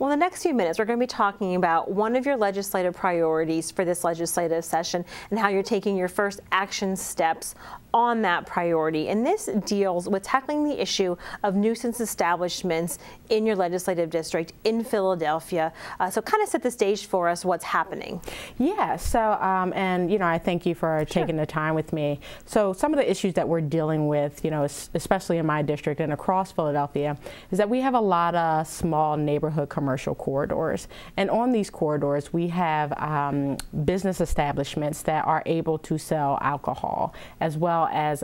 Well, in the next few minutes, we're going to be talking about one of your legislative priorities for this legislative session and how you're taking your first action steps on that priority. And this deals with tackling the issue of nuisance establishments in your legislative district in Philadelphia. So kind of set the stage for us what's happening. Yeah, so, and I thank you for taking the time with me. So some of the issues that we're dealing with, especially in my district and across Philadelphia, is that we have a lot of small neighborhood commercial corridors. And on these corridors, we have business establishments that are able to sell alcohol, as well as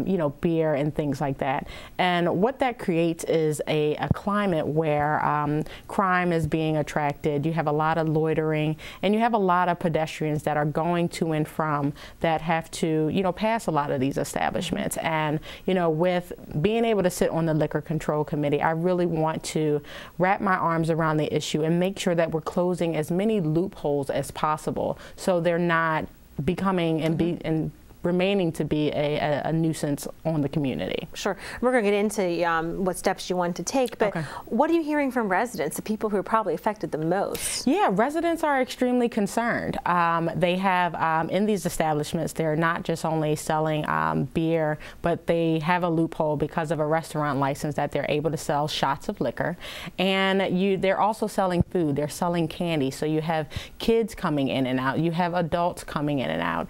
beer and things like that. And what that creates is a climate where crime is being attracted. You have a lot of loitering, and you have a lot of pedestrians that are going to and from that have to pass a lot of these establishments. And with being able to sit on the Liquor Control Committee, I really want to wrap my arms around the issue and make sure that we're closing as many loopholes as possible so they're not becoming and remaining to be a nuisance on the community. Sure. We're going to get into what steps you want to take, but what are you hearing from residents, the people who are probably affected the most? Yeah, residents are extremely concerned. They have, in these establishments, they're not just only selling beer, but they have a loophole because of a restaurant license that they're able to sell shots of liquor. And they're also selling food. They're selling candy. So you have kids coming in and out. You have adults coming in and out.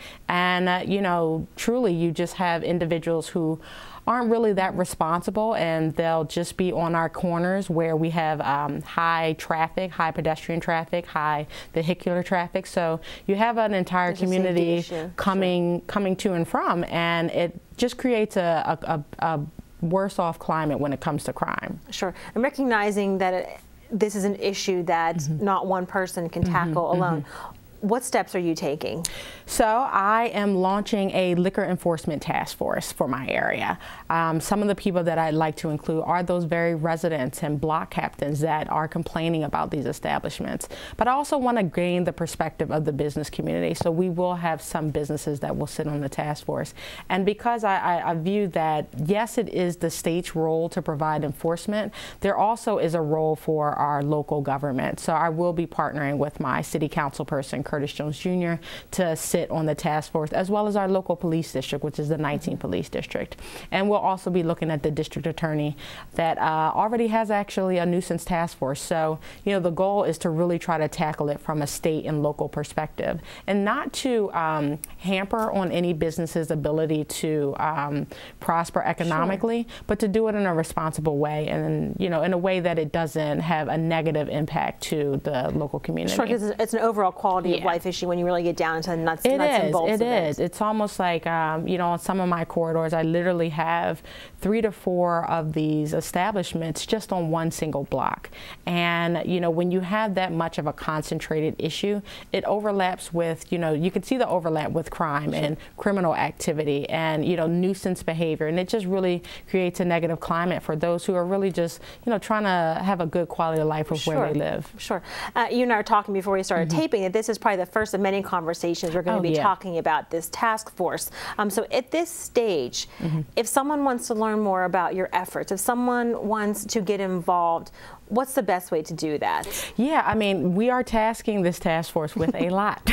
And, truly, you just have individuals who aren't really that responsible, and they'll just be on our corners where we have high traffic, high pedestrian traffic, high vehicular traffic. So you have an entire community coming to and from, and it just creates a worse off climate when it comes to crime. Sure. And recognizing that this is an issue that not one person can tackle alone. What steps are you taking? So I am launching a liquor enforcement task force for my area. Some of the people that I'd like to include are those very residents and block captains that are complaining about these establishments. But I also want to gain the perspective of the business community. So we will have some businesses that will sit on the task force. And because I view that, yes, it is the state's role to provide enforcement, there also is a role for our local government. So I will be partnering with my city council person, Curtis Jones Jr., to sit on the task force, as well as our local police district, which is the 19th Police District. And we'll also be looking at the district attorney that already has actually a nuisance task force. So, the goal is to really try to tackle it from a state and local perspective, and not to hamper on any business's ability to prosper economically, but to do it in a responsible way, and in a way that it doesn't have a negative impact to the local community. Sure, because it's an overall quality of life issue when you really get down into the nuts and bolts of it. It is. It's almost like, on some of my corridors, I literally have 3 to 4 of these establishments just on one single block. And, when you have that much of a concentrated issue, it overlaps with, you can see the overlap with crime and criminal activity and, nuisance behavior. And it just really creates a negative climate for those who are really just, trying to have a good quality of life of where they live. Sure. You and I were talking before we started taping that this is probably the first of many conversations we're going to be talking about this task force. So at this stage, if someone wants to learn more about your efforts, if someone wants to get involved, what's the best way to do that? Yeah, I mean, we are tasking this task force with a lot.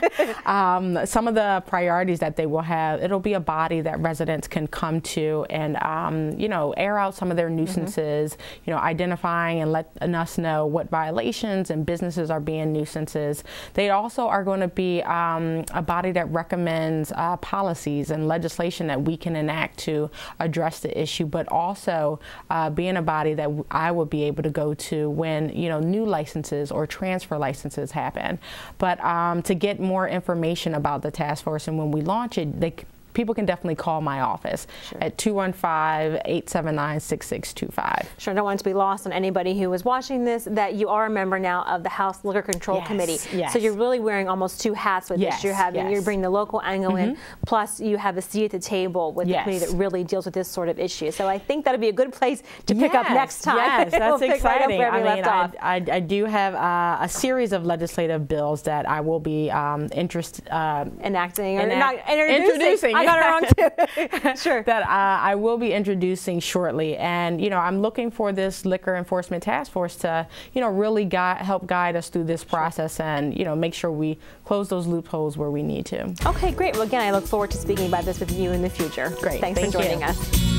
Some of the priorities that they will have, it'll be a body that residents can come to and, air out some of their nuisances, identifying and letting us know what violations and businesses are being nuisances. They also are going to be a body that recommends policies and legislation that we can enact to address the issue, but also being a body that I will be able to go to when new licenses or transfer licenses happen. But to get more information about the task force and when we launch it, people can definitely call my office at 215-879-6625. Sure, I don't want it to be lost on anybody who is watching this that you are a member now of the House Liquor Control Committee. So you're really wearing almost 2 hats with this. You're bringing the local angle in, plus you have a seat at the table with the committee that really deals with this sort of issue. So I think that'll be a good place to pick up next time. Yes, that's exciting. I I do have a series of legislative bills that I will be interested enacting or not introducing. I got it wrong too. Sure. That I will be introducing shortly. And, you know, I'm looking for this liquor enforcement task force to, you know, really help guide us through this process and, you know, make sure we close those loopholes where we need to. Okay, great. Well, again, I look forward to speaking about this with you in the future. Great. Thanks for joining us.